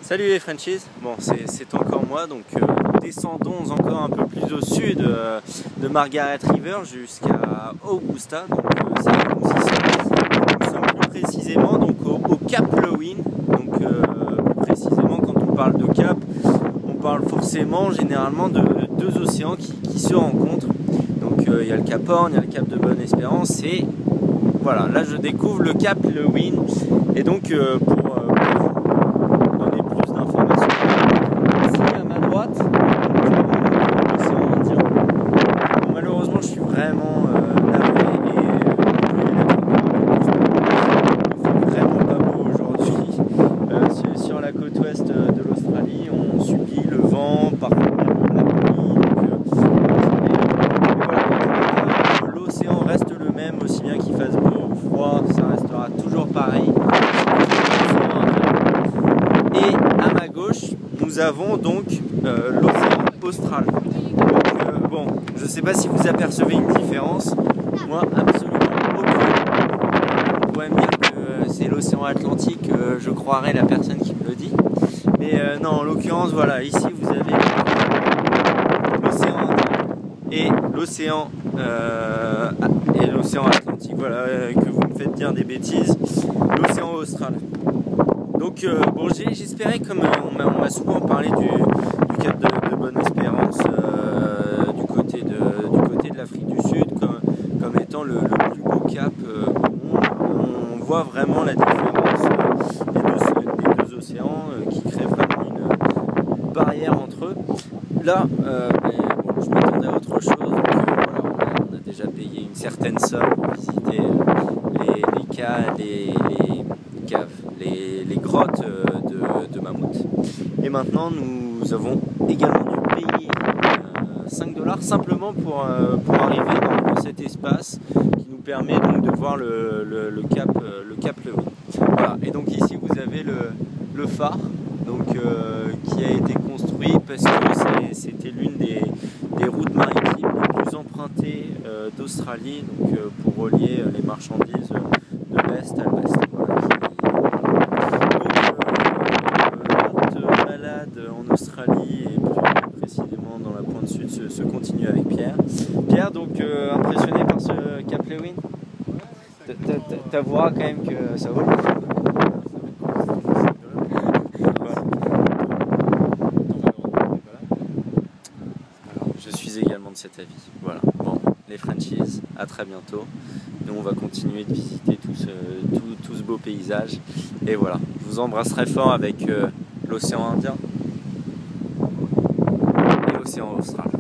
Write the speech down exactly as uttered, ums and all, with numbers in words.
Salut les Frenchies, bon c'est encore moi, donc euh, descendons encore un peu plus au sud euh, de Margaret River jusqu'à Augusta, donc euh, c'est là où nous y sommes. Nous sommes plus précisément donc, au, au Cap Lewin, donc euh, plus précisément quand on parle de cap, on parle forcément généralement de deux océans qui, qui se rencontrent. Donc euh, il y a le Cap Horn, il y a le Cap de Bonne-Espérance et voilà, là je découvre le Cap Lewin et donc euh, pour euh, malheureusement je suis vraiment euh, navré et euh, il fait vraiment pas beau aujourd'hui euh, sur, sur la côte ouest de l'Australie. On subit le vent, parfois même la pluie, donc euh, voilà, l'océan reste le même, aussi bien qu'il fasse beau ou froid, ça restera toujours pareil. Et à ma gauche nous avons donc euh, l'océan austral. Donc, euh, bon, je ne sais pas si vous apercevez une différence, moi absolument aucune. Vous pourrez me dire que c'est l'océan Atlantique, euh, je croirais la personne qui me le dit. Mais euh, non, en l'occurrence, voilà, ici vous avez l'océan Indien et l'océan euh, et l'océan Atlantique. Voilà, euh, que vous me faites dire des bêtises, l'océan austral. Donc euh, bon, j'espérais, comme euh, on m'a souvent parlé du, du cap de, de Bonne-Espérance euh, du côté de, du côté de l'Afrique du Sud comme, comme étant le, le plus beau cap euh, au monde. On voit vraiment la différence euh, des, deux, des deux océans euh, qui créent vraiment une, une barrière entre eux. Là, euh, mais, bon, je m'attendais à autre chose. Donc, euh, voilà, on, a, on a déjà payé une certaine somme pour visiter euh, les, les cas, les, les caves, les, les grottes de, de mammouth. Et maintenant nous avons également dû payer euh, cinq dollars simplement pour, euh, pour arriver dans, dans cet espace qui nous permet donc de voir le, le, le cap euh, le cap Lewin. Voilà. Et donc ici vous avez le, le phare donc, euh, qui a été construit parce que c'était l'une des, des routes maritimes les plus empruntées euh, d'Australie, donc euh, pour relier les marchandises de l'est à l'ouest. En Australie et plus précisément dans la pointe sud se, se continue avec Pierre. Pierre, donc euh, impressionné par ce Cap Lewin? Ta voix quand même que ça vaut le coup. Je suis également de cet avis. Voilà. Bon, les Frenchies, à très bientôt. Et on va continuer de visiter tout ce, tout, tout ce beau paysage. Et voilà, je vous embrasserai fort avec euh, l'océan Indien. L'océan austral.